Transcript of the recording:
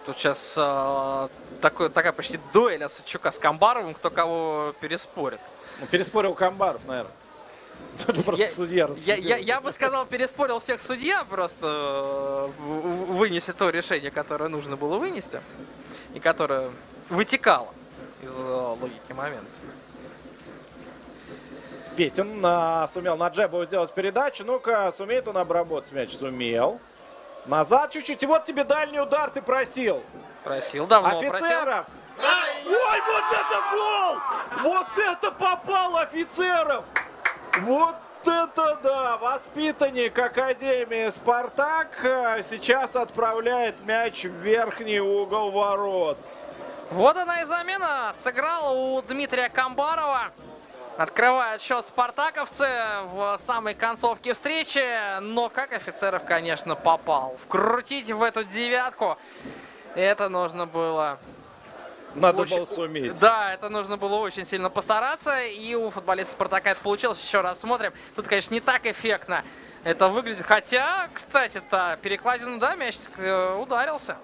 Тут сейчас такая почти дуэль Осадчука с Камбаровым, кто кого переспорит. Ну, переспорил Камбаров, наверное. Тут просто судья рассудил. Я бы сказал, переспорил всех судья, просто вынеся то решение, которое нужно было вынести, и которое вытекало из логики момента. Петин сумел на джебу сделать передачу. Ну-ка, сумеет он обработать мяч? Сумел. Назад чуть-чуть. И вот тебе дальний удар ты просил. Просил, давно Офицеров! Ой, вот это гол! Вот это попал Офицеров! Вот это да! Воспитанник Академии «Спартак» сейчас отправляет мяч в верхний угол ворот. Вот она и замена. Сыграла у Дмитрия Камбарова. Открывает счет спартаковцы в самой концовке встречи. Но как Офицеров, конечно, попал. Вкрутить в эту девятку это нужно было... Надо было суметь. Да, это нужно было очень сильно постараться. И у футболиста «Спартака» это получилось. Еще раз смотрим. Тут, конечно, не так эффектно это выглядит. Хотя, кстати-то, перекладину, да, мяч ударился.